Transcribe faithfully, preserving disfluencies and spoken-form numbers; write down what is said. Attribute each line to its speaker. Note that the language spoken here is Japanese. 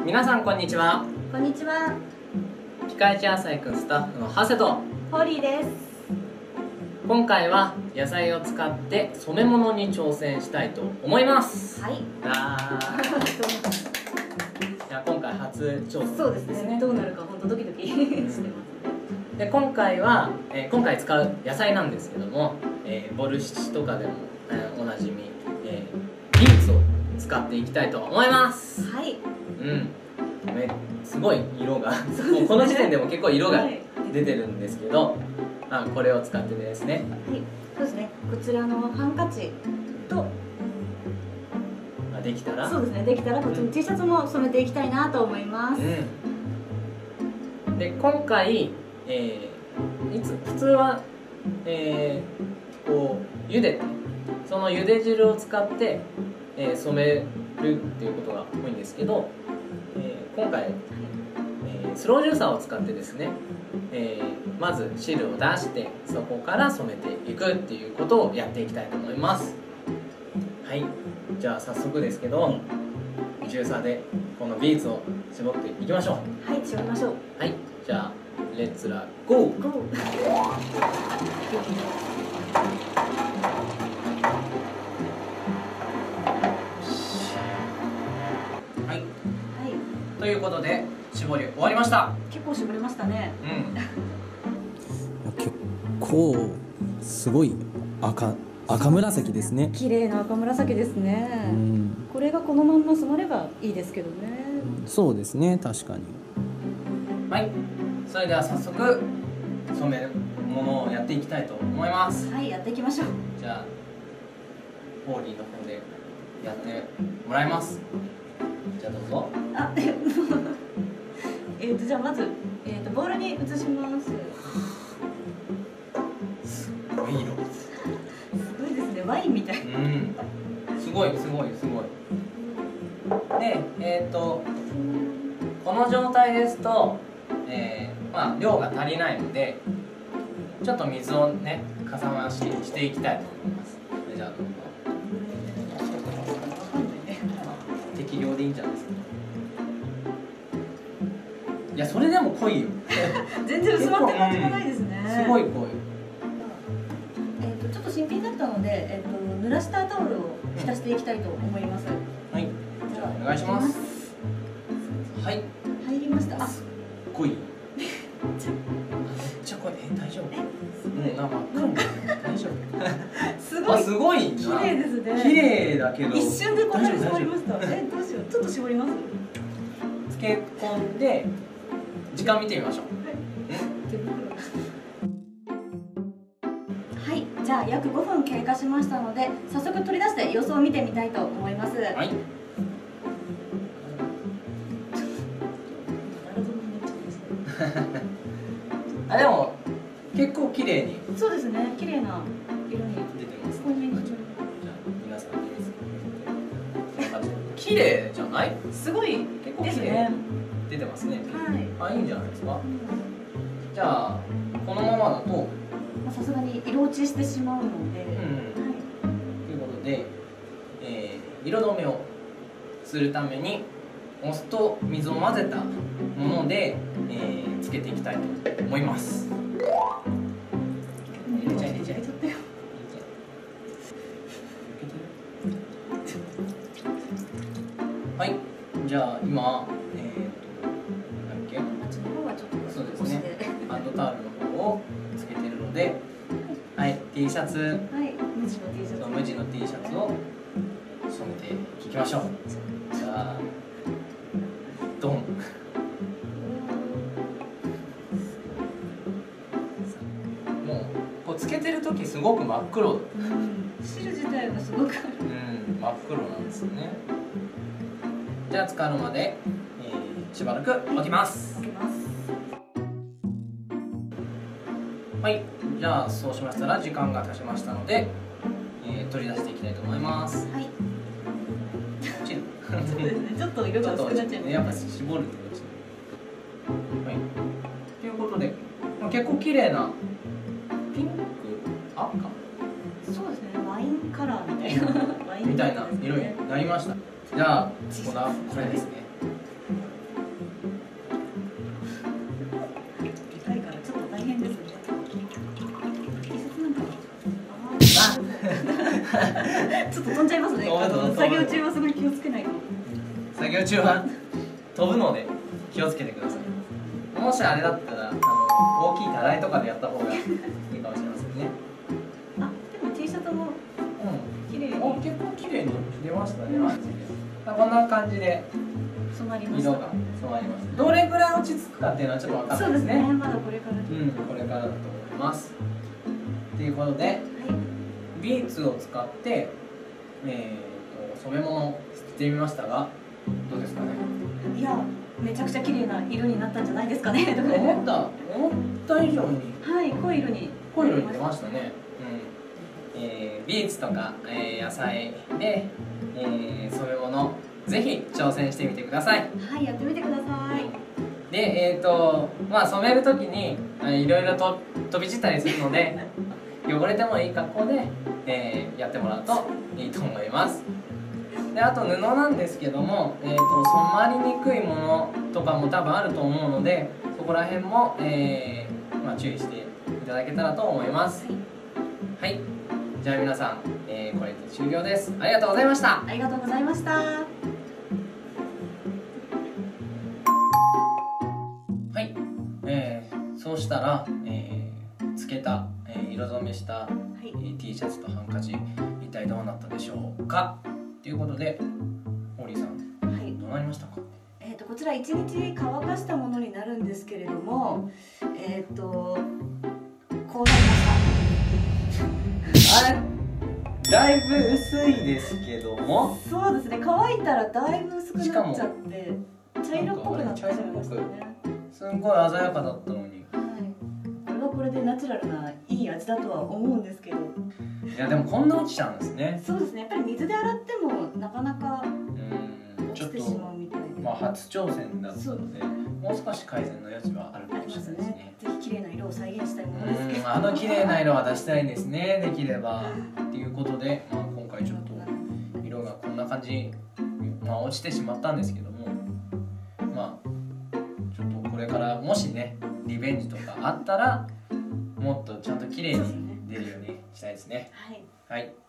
Speaker 1: 皆さんこんにちは。
Speaker 2: こんにちは。
Speaker 1: ピカイチ野菜くんスタッフのハセと
Speaker 2: ホーリーです。
Speaker 1: 今回は野菜を使って染め物に挑戦したいと思います。
Speaker 2: はい。
Speaker 1: あいや今回初挑戦
Speaker 2: そうですね。どうなるか本当ドキドキしてますね。
Speaker 1: で今回は、えー、今回使う野菜なんですけども、えー、ボルシチとかでも、えー、おなじみ、えー、ビーツを使っていきたいと思います。
Speaker 2: はい。
Speaker 1: うん。めすごい色が、ね、もうこの時点でも結構色が出てるんですけど、はい、あこれを使ってですね。
Speaker 2: はい。そうですね。こちらのハンカチと。
Speaker 1: できたらそう
Speaker 2: ですね、できたらこっちの T シャツも染めていきたいなと思います、
Speaker 1: うん、で今回、えー、いつ普通は、えー、こう茹でてその茹で汁を使って、えー、染めるっていうことが多いんですけど、えー、今回、えー、スロージューサーを使ってですね、えー、まず汁を出してそこから染めていくっていうことをやっていきたいと思います。はい、じゃあ早速ですけど、ジューサーでこのビーツを絞っていきましょう。
Speaker 2: はい、絞りましょう。
Speaker 1: はい、じゃあレッツラゴー。ゴー。はい。はい。ということで絞り終わりました。
Speaker 2: 結構絞りましたね。
Speaker 1: うん。
Speaker 3: 結構すごい赤。赤紫ですね。
Speaker 2: 綺麗な赤紫ですね、うん、これがこのまんま染まればいいですけどね、
Speaker 3: うん、そうですね、確かに。
Speaker 1: はい、それでは早速染めるものをやっていきたいと思います。
Speaker 2: はい、やっていきましょう。
Speaker 1: じゃあホーリーの方でやってもらいます。じゃあどうぞ。
Speaker 2: あえっとじゃあまず、えー、とボウルに移します。
Speaker 1: すごい色。
Speaker 2: ワインみたい。
Speaker 1: うん。すごいすごいすごい。で、えっとこの状態ですと、えー、まあ量が足りないので、ちょっと水をねかさ増ししていきたいと思います。じゃあ適量でいいんじゃないですか。いやそれでも濃いよ。
Speaker 2: 全然薄まって感じがないですね。
Speaker 1: すごい濃い。
Speaker 2: ちょっと新品だったので、えっと、濡らしたタオルを浸していきたいと思います。
Speaker 1: うん、はい、じゃあお願いします。はい。
Speaker 2: 入りました。あ、
Speaker 1: すっごい。めっちゃ濃い。え、大丈夫？もうなんか真っ赤になる。大丈夫？すごい。あ、すごいな。
Speaker 2: 綺麗ですね。
Speaker 1: 綺麗だけど。
Speaker 2: 一瞬でこんなに絞りました。え、どうしよう。ちょっと絞ります。
Speaker 1: つけ込んで時間見てみましょう。
Speaker 2: じゃあ約ごふん経過しましたので、早速取り出して様子を見てみたいと思います。はい。
Speaker 1: あ、でも結構綺麗に。そうですね、
Speaker 2: 綺麗な色に
Speaker 1: 出てます。
Speaker 2: こんなに。
Speaker 1: じゃあ皆さん綺麗じゃない？
Speaker 2: すごい
Speaker 1: 結構綺麗出てますね。はい。あ、いいんじゃないですか。うん、じゃあこのままだと。
Speaker 2: さすがに色落ちしてしまうので、うん、はい、
Speaker 1: ということで、えー、色止めをするためにお酢と水を混ぜたもので、えー、つけていきたいと思います。入れちゃえ入れちゃえ。はい、じゃあ今えー、となんだっけ？
Speaker 2: あっちの方はちょっと
Speaker 1: そうですね。ハンドタオルの方をつけてるので、はい、T シャツ、はい、
Speaker 2: 無地の T シャツ、
Speaker 1: 無地の T シャツを染めていきましょう。じゃあ、ドン。もうこうつけてる時すごく真っ黒。うん、
Speaker 2: 汁自体がすごく。うん、
Speaker 1: 真っ黒なんですよね。じゃあ浸かるまで、えー、しばらく置きます。
Speaker 2: 置きます。
Speaker 1: はい、じゃあそうしましたら時間が経ちましたので、えー、取り出していきたいと思います。はい。落ちる。
Speaker 2: そうですね。ちょっと色が薄くなっちゃいます。
Speaker 1: やっぱ絞ると落ちる。はい。ということで、まあ、結構綺麗なピンク、赤。
Speaker 2: そうですね。ワインカラーみたいな。
Speaker 1: みたいな色になりました。じゃあこのこれですね。
Speaker 2: ちょっと飛んじゃいますね。
Speaker 1: 飛ぶ
Speaker 2: あの
Speaker 1: 飛ぶ
Speaker 2: 作業中はすごい気をつけないと。
Speaker 1: 作業中は飛ぶので気をつけてください。もしあれだったらあの大きいたらいとかでやった方がいいかもしれませんね。
Speaker 2: あ、でも T シャツも
Speaker 1: うん、
Speaker 2: 綺麗に
Speaker 1: お結構綺麗に出ましたね、マジで。こんな感じで
Speaker 2: 染まりました。
Speaker 1: 色が染まります。どれぐらい落ち着くかっていうのはちょっとわかん
Speaker 2: そ
Speaker 1: ないですすね。
Speaker 2: うでね。まだこれから。は
Speaker 1: うん、これからだと思います。ということで、ビーツを使って、えー、と染め物をしてみましたが、どうですかね。
Speaker 2: い。いや、めちゃくちゃ綺麗な色になったんじゃないですかね。
Speaker 1: 思った思った以上に
Speaker 2: はい、濃い色に。
Speaker 1: 濃い色に出ましたね。うん、えー、ビーツとか、えー、野菜で、えー、染め物ぜひ挑戦してみてください。
Speaker 2: はい、やってみてください。
Speaker 1: で、えーとまあ、染める時にあいろいろと飛び散ったりするので汚れてもいい格好で、えーやってもらうといいと思います。であと布なんですけども、えー、と染まりにくいものとかも多分あると思うので、そこら辺も、えーまあ、注意していただけたらと思います。はい、じゃあ皆さん、えーこれで終了です。ありがとうございました。
Speaker 2: ありがとうございました。
Speaker 1: はい、えーそうしたら、えーつけた、えー色染めした、
Speaker 2: はい
Speaker 1: えー T シャツとハンカチ一体どうなったでしょうかということで、ホーリーさん
Speaker 2: はい。
Speaker 1: どうなりましたか。
Speaker 2: えっとこちら一日乾かしたものになるんですけれども、えっとこうなりまし
Speaker 1: あれだいぶ薄いですけども、
Speaker 2: た。そうですね。乾いたらだいぶ薄くなっちゃって茶色っぽくなっちゃいましたね。
Speaker 1: すんごい鮮やかだったのに。
Speaker 2: はい。これはこれでナチュラルないい味だとは思うんですけど。
Speaker 1: いやでもこんな落ちちゃうんですね。
Speaker 2: そうですね。やっぱり水で洗ってもなかなか
Speaker 1: うーん、ちょっ
Speaker 2: 落ちてしま
Speaker 1: と
Speaker 2: うみたいで。
Speaker 1: まあ初挑戦だったので、もう少し改善の余地はあるかもしれ
Speaker 2: ありますね
Speaker 1: ないですね。。
Speaker 2: ぜひ綺麗な色を再現したいものですけど。
Speaker 1: うん、あの綺麗な色は出したいですね、できれば。っていうことで、まあ、今回ちょっと色がこんな感じ、まあ、落ちてしまったんですけども、まあちょっとこれからもしねリベンジとかあったらもっとちゃんと綺麗に出るようにしたいですね。
Speaker 2: はい。
Speaker 1: はい。